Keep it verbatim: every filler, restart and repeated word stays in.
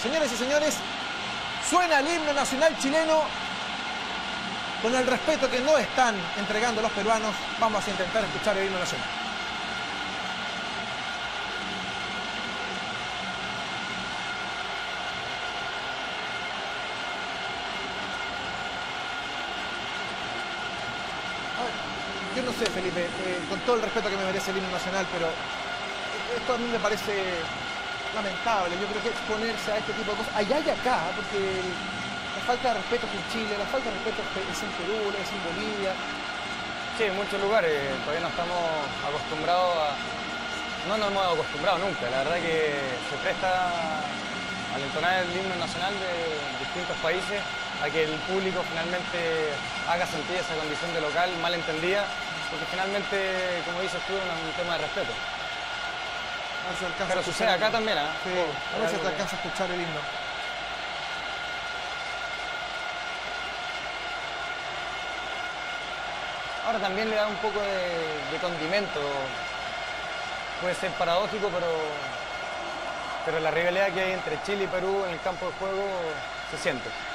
Señores y señores, suena el himno nacional chileno con el respeto que no están entregando los peruanos. Vamos a intentar escuchar el himno nacional. Yo no sé, Felipe, eh, con todo el respeto que me merece el himno nacional, pero esto a mí me parece lamentable. Yo creo que exponerse a este tipo de cosas, allá y acá, porque la falta de respeto es en Chile, la falta de respeto es en Perú, es en Bolivia. Sí, en muchos lugares todavía no estamos acostumbrados a... No nos hemos acostumbrado nunca. La verdad que se presta al entonar el himno nacional de distintos países a que el público finalmente haga sentir esa condición de local mal entendida, porque finalmente, como dices tú, es un tema de respeto. A ver si alcanza Pero a sucede acá también, ¿eh? Sí, a ver si te alcanza a escuchar el himno. Ahora también le da un poco de, de condimento. Puede ser paradójico, pero, pero la rivalidad que hay entre Chile y Perú en el campo de juego se siente.